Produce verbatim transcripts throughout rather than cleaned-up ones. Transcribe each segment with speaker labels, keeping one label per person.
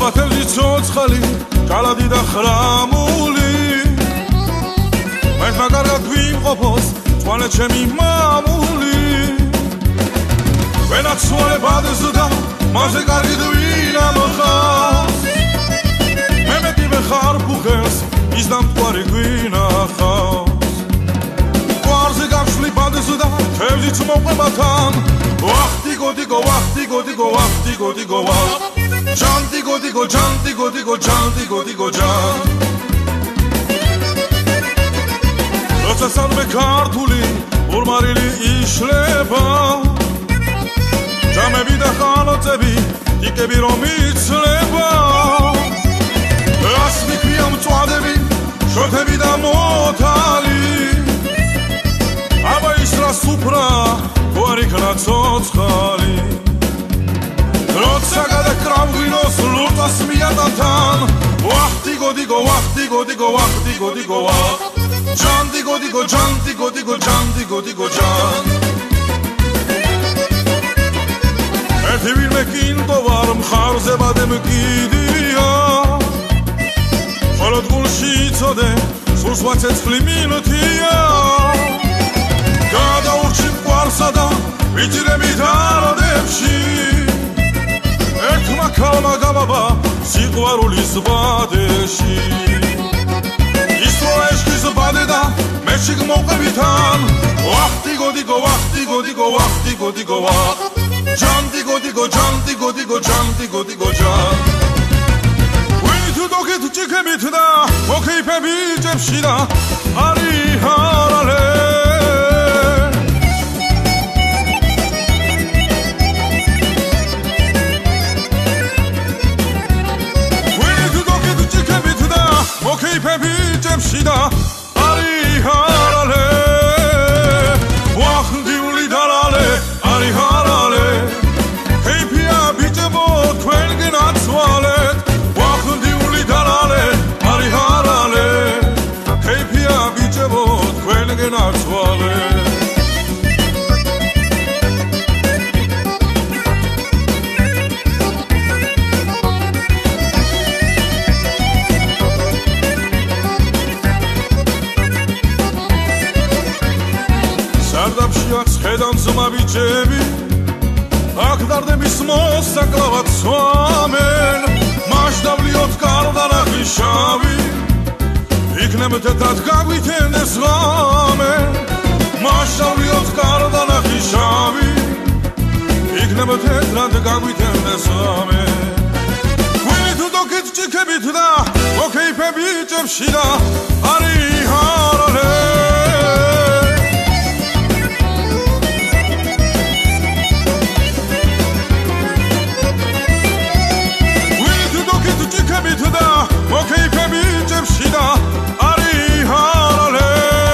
Speaker 1: საბათელში ცოცხალი კალადი და ხრამული მერტმა კარგად გვიმყოფოს წვალე ჩემი მამული ვენაც სუალებადეს და მასე კარგი დვინა მოხავს მე მეტი ვეხარ ფუხელს ის დამტვარი გვინახავს კვარზე გახსვლი ბადეს და თევზიც მოყვებათან ვახტიგო დიგო ვახტიგო დიგო ვახტიგო დიგო ვახ ჯანდიგო დიგო ჯანდიგო დიგო ჯანდიგო დიგო ჯან როცა სამე ქართული ორმარილი იშლება ჯამები და ხალოწები ტიკები რომ იცლება რას მიქვია მწვადები შოთები და მოთალი აბა ის რა სუფრა თუ არ იქნა ცოცხალი როცა გადაკრავგვინოს ლუტას მიატანთან ვახტიგო დიგო ვახტიგო დიგო ვახტიგო დიგო ვახ ჯანდიგო დიგო ჯანდიგო დიგო ჯანდიგო დიგო ჯან ერთი ვინმე კინტო ვარ მხარზე ბადემ კიდია ხოლო გულში იცოდე სულს ვაცეცხლი მინუთია გადაურჩი მყვალსა და ვიჭირებით აროდებში ერთმა ქალმა გამაბა სიყვარულის ბადეში ის რო ეშქის ბადე და მეში გმოყებიდან ვახტიგო დიგო ვახტიგო დიგო ვახტიგო დიგო ვახ ჯანდიგო დიგო ჯანდიგო დიგო ჯანდიგო დიგო ჯან ვინი თუ დოგეთ ჭიქებით და მოქეიფები ჭებში და არი ჰარალე მოქეიფები ჭებში და არი ჰარალე ვახტიული დალალე არი ჰარალე ქეიფია ბიჭებო თქვენგენ აცვალეთ ვახტიული დალალე არი ჰარალე ქეიფია ბიჭებო თქვენგენ აცვალეთ სარდაფშიაც ხედავ ძმა ბიჭები აქ დარდების მოსაკლავად სვამენ მასშტაბლიოთ კარდანახი შავი იქნებ თეთრად გაგვითენდეს ღამენ მასშტაბლიოთ კარდანახი შავი იქნებ თეთრად გაგვითენდეს ღამენ ვინი თუ დოგეთ ჭიქებით და მოქეიფები ჭებში და არი ჰარალე ჭიქებითდა მოქეიფები ჭებში და არი ჰარალე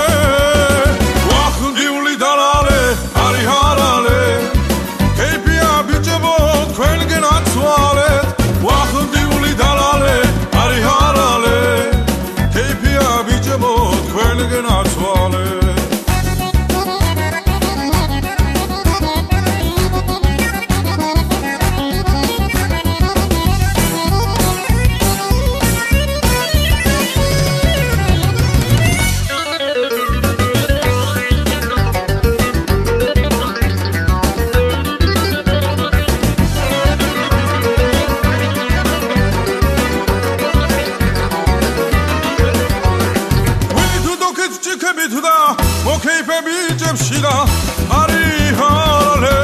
Speaker 1: ვახტიული დალალე არი ჰარალე ქეიფია ბიჭებო თქვენგენ აცვალეთ ვახტიული დალალე არი ჰარალე ქეიფია ბიჭებო თქვენგენ აცვალეთ მოქეიფები ჭებში და არი ჰარალე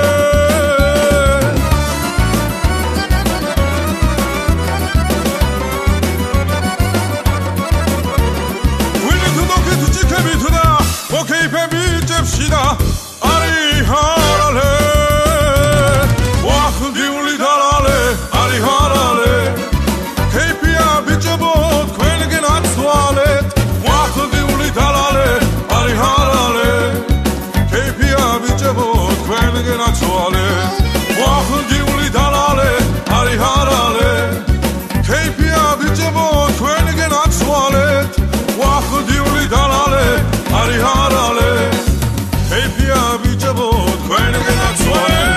Speaker 1: ვინი თუ დოგეთ ჭიქებით და მოქეიფები ჭებში და არი ჰარალე ვახტიული დალალე არი ჰარალე ქეიფია ბიჭებო თქვენგენ აცვალეთ ვახტიული დალალე არი ჰარალე ქეიფია ბიჭებო თქვენგენ აცვალეთ ვახტიული დალალე არი ჰარალე ქეიფია ბიჭებო თქვენგენ აცვალეთ ვახტიული დალალე არი ჰარალე ქეიფია ბიჭებო თქვენგენ აცვალეთ